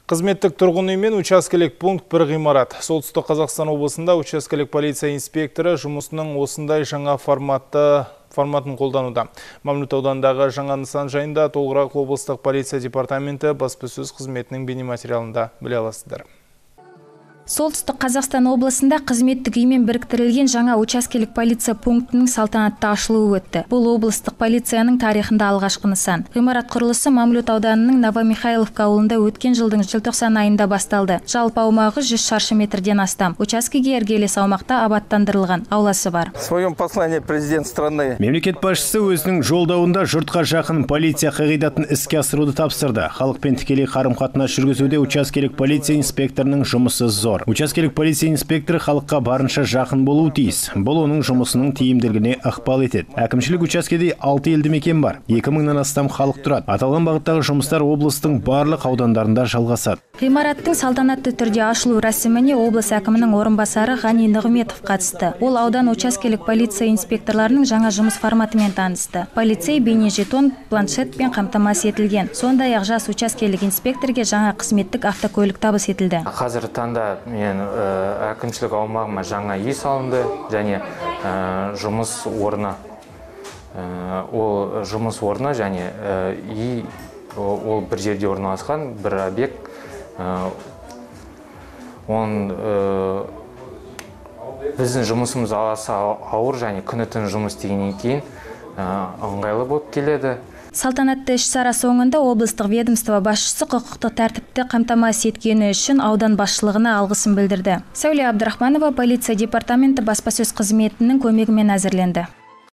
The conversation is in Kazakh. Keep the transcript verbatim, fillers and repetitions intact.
Қызметтік тұрғын үй мен учаскелік пункт бір ғимарат. Солтүстік Қазақстан облысында учаскелік полиция инспекторы жұмысының осындай жаңа форматты форматын қолдануда. Мамлют аудандағы жаңа нысан жайында толығырақ облыстық полиция департаменті баспасөз қызметінің бейнематериалында біле аласыздар. Солтүстік Қазақстан облысында қызметтік үймен біріктірілген жаңа учаскелік полиция пунктінің салтанатты ашылуы өтті. Бұл облыстық полицияның тарихында алғашқы нысан. Ғимарат құрылысы Мамлют ауданының Новомихайловка ауылында өткен жылдың желтоқсан айында басталды. Жалпы аумағы жүз шаршы метрден астам. Учаскеге іргелес аумақта абаттандырылған ауласы бар. В своем послании президент страны. Мемлекет басшысы өзінің жолдауында жұртқа жақын полиция қағидатын іске асыруды тапсырды. Халықпен тікелей қарым-қатынас жүргізуде учаскелік полиция инспекторының жұмысы зор. Учаскелік полиция инспекторы халыққа барынша жақын болуы тиіс. Бұл оның жұмысының тиімділігіне ықпал етеді. Әкімшілік учаскеде алты елді мекен бар. екі мыңнан астам халық тұрады. Аталған бағыттағы жұмыстар облыстың барлық аудандарында жалғасады. Ғимараттың салтанатты түрде ашылу рәсіміне облыс әкімінің орынбасары Ғани Нығметов қатысты. Ол аудан учаскелік полиция инспекторларының жаңа жұмыс форматымен танысты. Полицей бейнежетон, планшетпен қамтамасыз етілген. Сондай-ақ жас учаскелік инспекторге жаңа қызметтік автокөлік табыс етілді. Қазір таңда мен әкімшілік аумағыма жаңа үй салынды және жұмыс орны. Ол жұмыс орны және үй ол бір жерде орналасқан бір объект. Он біздің жұмысымыз аса ауыр және күні-түн жұмыс істегеннен кейін ыңғайлы болып келеді. Салтанатты іс-шара соңында облыстық ведомство басшысы құқықтық тәртіпті қамтамасыз еткені үшін аудан басшылығына алғысын білдірді. Сәуле Абдрахманова полиция департаменті баспасөз қызметінің көмегімен әзірленді.